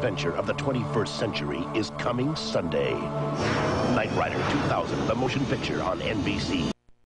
adventure of the 21st century is coming Sunday. Knight Rider 2000, the motion picture on NBC.